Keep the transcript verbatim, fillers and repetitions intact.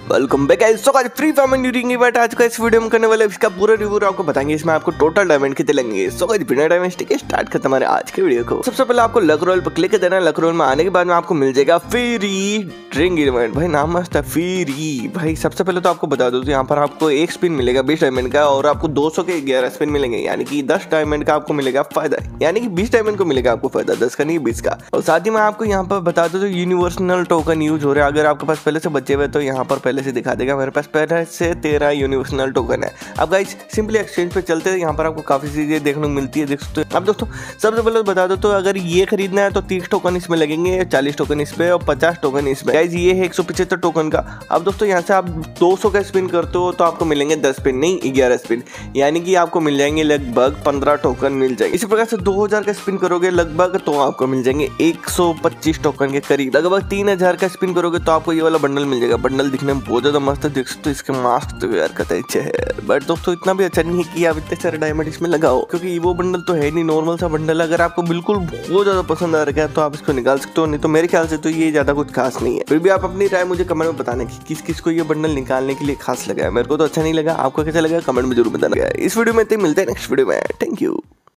Welcome back guys. So guys free fire में new ring event आज का इस वीडियो में करने वाले इसका पूरा रिव्यू आपको बताएंगे। इसमें आपको टोटल डायमंड कितने लगेंगे। सो गाइस बिना डायमंड के स्टार्ट करते हमारे आज के वीडियो को। सबसे पहले आपको लक रोल पर क्लिक कर देना है। लक रोल में आने के बाद में आपको मिल जाएगा फ्री रिंग इवेंट। भाई नाम मस्त है फ्री। भाई सबसे पहले तो आपको बता दो, यहाँ पर आपको एक स्पिन मिलेगा बीस डायमंड का और आपको दो सौ के ग्यारह स्पिन मिलेंगे, यानी कि दस डायमंड का आपको मिलेगा फायदा, यानी कि बीस डायमंड को मिलेगा आपको फायदा, दस का नहीं बीस का। और साथ ही मैं आपको यहाँ पर बता दो यूनिवर्सल टोकन यूज हो रहा है। अगर आपके पास पहले से बचे हुए तो यहाँ पर पहले से दिखा देगा। मेरे पास पहले से तेरह यूनिवर्सल टोकन है। अब गाइस सिंपली एक्सचेंज पे चलते हैं। यहाँ पर आपको काफी चीजें देखने को मिलती है, देख सकते हो। अब दोस्तों सबसे पहले बता दो, तो अगर ये खरीदना है तो तीस टोकन इसमें लगेंगे, चालीस टोकन इस पे और पचास टोकन इसमें। गाइस ये है एक सौ पचहत्तर टोकन का। अब दोस्तों यहाँ से आप दो सौ का स्पिन करते हो तो आपको मिलेंगे दस स्पिन नहीं ग्यारह स्पिन, यानी कि आपको मिल जाएंगे लगभग पंद्रह टोकन मिल जाएंगे। इसी प्रकार से दो हजार का स्पिन करोगे लगभग तो आपको मिल जाएंगे एक सौ पच्चीस टोकन के करीब। लगभग तीन हजार का स्पिन करोगे तो आपको ये वाला बंडल मिल जाएगा। बंडल दिखने में बहुत ज्यादा मस्त है, देख सकते हो। इसके मास्क तो यार कहते हैं, बट दोस्तों इतना भी अच्छा नहीं है कि आप इतने सारे डायमंड इसमें लगाओ, क्योंकि वो बंडल तो है नहीं, नॉर्मल सा बंडल। अगर आपको बिल्कुल बहुत ज्यादा पसंद आ रहा है तो आप इसको निकाल सकते हो, नहीं तो मेरे ख्याल से तो ये ज्यादा कुछ खास नहीं है। फिर भी आप अपनी राय मुझे कमेंट में बताना कि किस किस को ये बंडल निकालने के लिए खास लगा है। मेरे को तो अच्छा नहीं लगा, आपको कैसा लगा कमेंट में जरूर बताना। इस वीडियो में मिलते हैं नेक्स्ट वीडियो में। Thank you.